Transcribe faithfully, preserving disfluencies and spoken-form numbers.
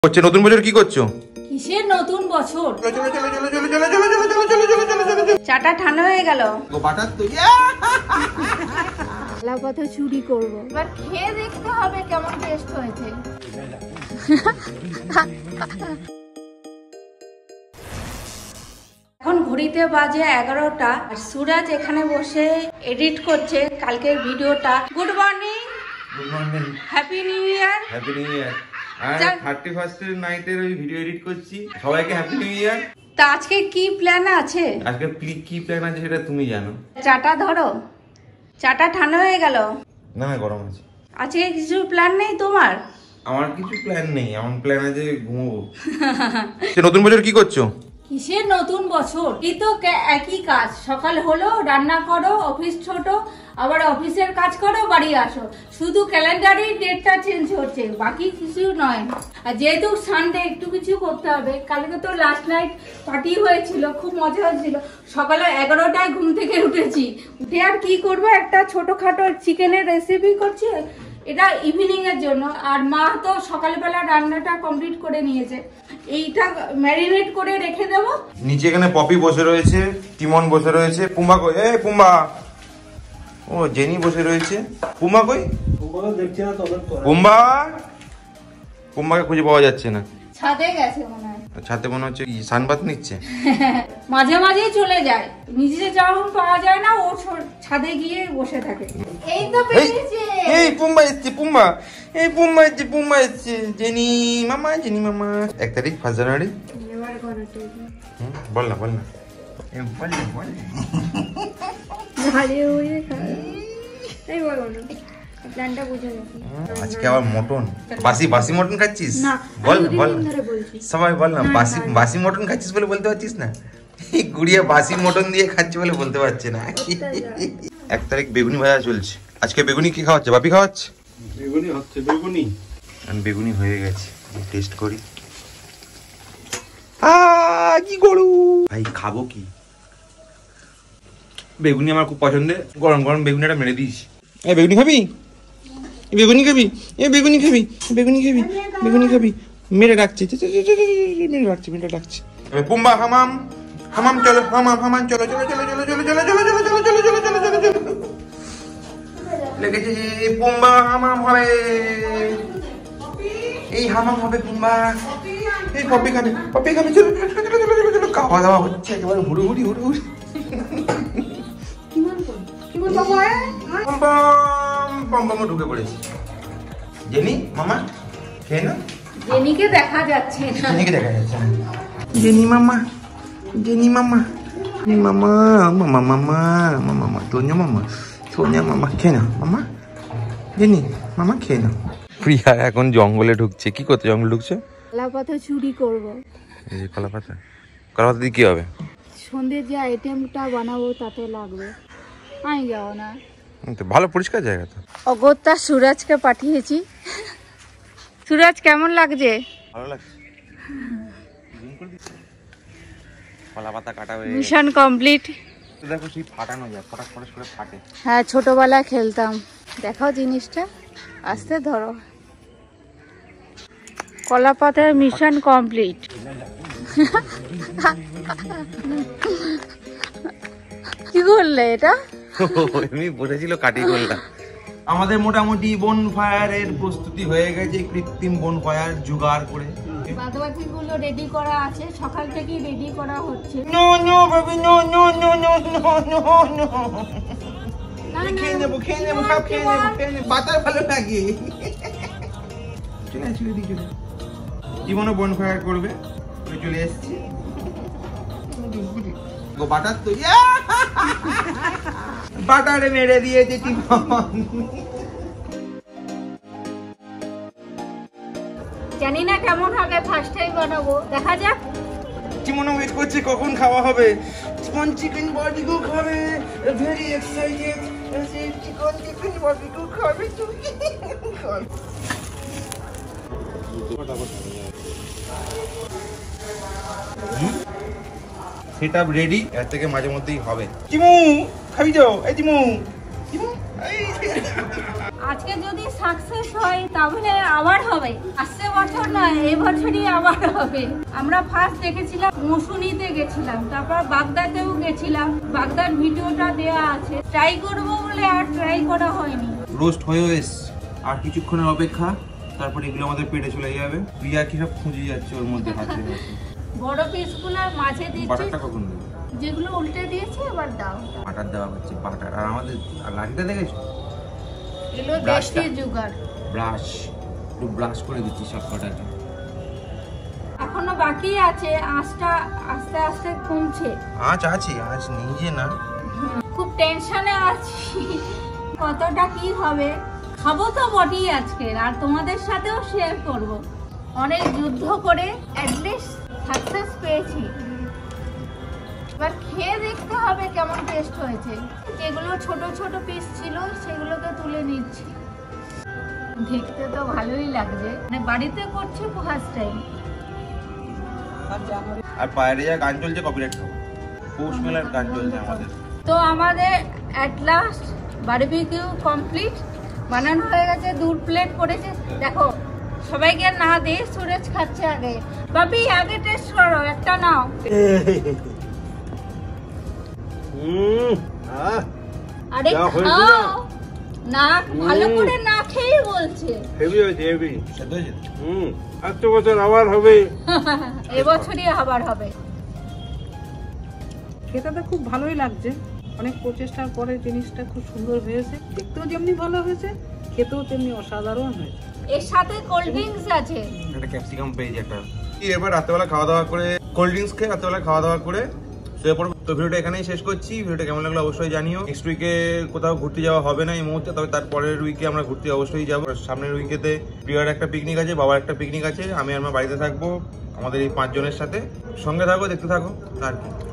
হচ্ছে নতুন বছর কি করছো? কিসের নতুন বছর? চাটা ঠান্ডা হয়ে গেল। লাপাতা চুরি করব। এবার খেয়ে দেখতে হবে কেমন টেস্ট হয়েছে। এখন ঘড়িতে বাজে এগারোটা আর সুরাজ এখানে বসে এডিট করছে কালকের ভিডিওটা। Good morning. Good morning. Happy new year. Happy new year. আর থার্টি ফার্স্ট এর নাইটের ওই ভিডিও এডিট করছি। সবাইকে হ্যাপি নিউ ইয়ার। তা আজকে কি প্ল্যান আছে? আজকে কি প্ল্যান আছে সেটা তুমি জানো। চাটা ধরো। চাটা ঠান্ডা হয়ে গেল। না না গরম আছে। আজকে কিছু প্ল্যান নেই তোমার? আমার কিছু প্ল্যান নেই, আমার প্ল্যান আছে ঘুমোবো। নতুন বছর কি করছো? কিসের নতুন বছর? এই তো একই কাজ। সকাল হলো, রান্না করো, অফিস ছোট, আবার অফিসের কাজ করো, বাড়ি আসো। শুধু ক্যালেন্ডারে ডেটটা চেঞ্জ হচ্ছে, বাকি কিছু নয়। আর যেহেতু সানডে একটু কিছু করতে হবে। কালকে তো লাস্ট নাইট পার্টি হয়েছিল, খুব মজা হয়েছিল। সকালে এগারোটায় ঘুম থেকে উঠেছি। উঠে আর কি করবো, একটা ছোটখাটো চিকেনের রেসিপি করছি, এটা ইভিনিং এর জন্য। আর মা তো সকালবেলা রান্নাটা কমপ্লিট করে নিয়েছে। এইটা ম্যারিনেট করে রেখে দেব। নিচে এখানে পপি বসে রয়েছে, টিমন বসে রয়েছে, পুম্বা কই? এই পুম্বা। ও জেনি বসে রয়েছে। পুম্বা কই? পুম্বাকে দেখছি না তো। পুম্বা পুম্বাকে খুঁজে পাওয়া যাচ্ছে না। ছাদে গেছে মনে হয়। ছাদে মনে হচ্ছে কি সানবাত নিচ্ছে। মাঝে মাঝেই চলে যায়, নিজে যখন পাওয়া যায় না ও ছাদে গিয়ে বসে থাকে। এই তো পেয়েছে। এই পুম্বা এসছে, পুম্বা। এই পুম্বা এসছে, পুম্বা এসছে। জেনি মামা, জেনি মামা। এক তারিখ ফার্স্ট জানুয়ারি। এবার ঘরে বল না বল না বল না বল না। ঝাড়িয়ে উড়িয়ে খায়। এই বলো না, প্ল্যানটা বুঝে গেছি। আজকে আবার মটন, বাসি বাসি মটন খাচ্ছিস? না বল বল সবাই বল না। বাসি বাসি মটন খাচ্ছিস বলে বলতে পারছিস না? এই গুড়িয়া বাসি মটন দিয়ে খাচ্ছে বলে বলতে পারছে না। এক তারিখ বেগুনি ভাজা চলছে। আজকে বেগুনি কি খাওয়াচ্ছে? বাপি খাওয়াচ্ছে? বেগুনি হচ্ছে। বেগুনি বেগুনি হয়ে গেছে, টেস্ট করি। কি গরু ভাই, খাবো কি? বেগুনি আমার খুব পছন্দের। গরম গরম বেগুনিটা মেরে দিস। এই বেগুনি খাবি? বেগুনি খাবি? এ বেগুনি খাবি? বেগুনি খাবি? বেগুনি খাবি? মেরে ডাকছে, মেরে ডাকছে, মেরে ডাকছে। পুম্বা হামাম, হামাম চলো, হামাম হামাম চলো চলো চলো চলো চলো চলো চলো চলো চলো চলো চলো চলো চলো চলো। লেগেছে পুম্বা হামাম হবে। এই হামাম হবে পুম্বা। এই পপি খাবে, পপি খাবে। চলো চলো চলো চলো চলো। খাওয়া দাওয়া হচ্ছে একেবারে হুড়ু হুড়ি হুড়ু হুড়ি। ঢুকে পড়েছি। জেনি মামা খেয়ে না। জেনিকে দেখা যাচ্ছে না। জেনিকে দেখা যাচ্ছে না। জেনি মামা, জেনি মামা, মামা মামা মামা মামা তোনিয়া মামা, সোনিয়া মামা খেয়ে না মামা। জেনি মামা খেয়ে না। প্রিয়া এখন জঙ্গলে ঢুকছে। কি করতে জঙ্গলে ঢুকছে? কলাপাতা চুরি করব। এই যে কলাপাতা, কলাপাতা দিয়ে কি হবে? সন্ধ্যের যে আইটেমটা বানাবো তাতে লাগবে। আমি যাও না। ভালো পরিষ্কার জায়গা তো। অগত্যা সুরাজকে পাঠিয়েছি। সুরাজ কেমন লাগছে? ভালো লাগছে। কলাপাতা কাটা হয়ে মিশন কমপ্লিট। দেখো সেই ফাটানো যায়, ফটাক ফটাক করে ফাটে। হ্যাঁ ছোটবেলায় খেলতাম। দেখাও জিনিসটা, আস্তে ধরো। কলাপাতার মিশন কমপ্লিট। কি করলে এটা? এমনি বসেছিল কাটি করলাম। আমাদের মোটামুটি বন ফায়ারের প্রস্তুতি হয়ে গেছে, কৃত্রিম বন ফায়ার জোগাড় করে। বাদবাকি গুলো রেডি করা আছে, সকাল থেকে রেডি করা হচ্ছে। No no baby no no no no no no no. খেয়ে নেবো খেয়ে নেবো সব খেয়ে নেবো খেয়ে নেবো। বাতার ভালো লাগে। চলে চলে দিই চলে। জীবনও বন ফায়ার করবে। চলে এসছি। বাটার তো বাটারে মেরে দিয়েছে টিমন। জানি না কেমন হবে, ফার্স্ট টাইম বানাবো, দেখা যাক। টিমন ওয়েট করছে কখন খাওয়া হবে। চিকন চিকেন বারবিকিউ খাবে, ভেরি এক্সাইটেড। চিকন চিকেন বারবিকিউ খাবে তুই। Set up ready. এর থেকে মাঝে মধ্যেই হবে। চিমু খাবি যাও? এই চিমু, চিমু আজকে যদি সাকসেস হয় তাহলে আবার হবে, আসছে বছর নয় এই বছরই আবার হবে। আমরা ফার্স্ট দেখেছিলাম মৌসুমীতে গেছিলাম, তারপর বাগদাতেও গেছিলাম, বাগদার ভিডিওটা দেওয়া আছে। ট্রাই করবো বলে আর ট্রাই করা হয়নি। রোস্ট হয়েও এসছে, আর কিছুক্ষণের অপেক্ষা, তারপর এগুলো আমাদের পেটে চলে যাবে। প্রিয়া কি সব খুঁজে যাচ্ছে ওর মধ্যে হাতে হাতে। বড় পিসগুলো মাঝে দিচ্ছি, বাটারটা কখন দেবে? যেগুলো উল্টে দিয়েছি এবার দাও। বাটার দেওয়া হচ্ছে, বাটার। আর আমাদের লাঠিটা দেখেছো, এগুলো দেশি জুগাড়। ব্রাশ, একটু ব্রাশ করে দিচ্ছি সব কটাকে। এখনো বাকি আছে, আঁচটা আস্তে আস্তে কমছে। আজ আছে, আজ নিজে না। খুব টেনশনে আছি কতটা কি হবে। খাবো তো বটেই আজকে, আর তোমাদের সাথেও শেয়ার করব। অনেক যুদ্ধ করে অ্যাটলিস্ট সাকসেস পেয়েছি। এবার খেয়ে দেখতে হবে কেমন টেস্ট হয়েছে। যেগুলো ছোট ছোট পিস ছিল সেগুলোকে তুলে নিচ্ছি। দেখতে তো ভালোই লাগছে, মানে বাড়িতে করছি ফার্স্ট টাইম। আর বাইরে যা গান চলছে কপিরাইট খাবো, পৌষ মেলার গান চলছে আমাদের। তো আমাদের অ্যাট লাস্ট বারবিকিউ কমপ্লিট, বানানো হয়ে গেছে। দু প্লেট পড়েছে, দেখো সবাইকে না দিয়ে সুরেজ খাচ্ছে আগে। বাবি আগে টেস্ট করো, একটা নাও। আরে খাও না, ভালো করে না খেয়ে বলছে। হেভি হয়েছে, হেভি। সেদ্ধ হয়েছে? হুম, আজকে বছর আবার হবে। এবছরই আবার হবে। খেতে তো খুব ভালোই লাগছে, অনেক প্রচেষ্টার পরে জিনিসটা খুব সুন্দর হয়েছে। দেখতেও যেমনি ভালো হয়েছে, খেতেও তেমনি অসাধারণ হয়েছে। এর সাথে কোল্ড ড্রিঙ্কস আছে, একটা ক্যাপসিকাম পেয়েছি একটা। এবার রাতেবেলা খাওয়া দাওয়া করে, কোল্ড ড্রিঙ্কস খেয়ে রাতেবেলা খাওয়া দাওয়া করে শুয়ে পড়বো। তো ভিডিওটা এখানেই শেষ করছি। ভিডিওটা কেমন লাগলো অবশ্যই জানিও। নেক্সট উইকে কোথাও ঘুরতে যাওয়া হবে না এই মুহূর্তে, তবে তারপরের উইকে আমরা ঘুরতে অবশ্যই যাবো। সামনের উইকেতে প্রিয়ার একটা পিকনিক আছে, বাবার একটা পিকনিক আছে, আমি আর আমার বাড়িতে থাকবো আমাদের এই পাঁচজনের সাথে। সঙ্গে থাকো, দেখতে থাকো আর কি।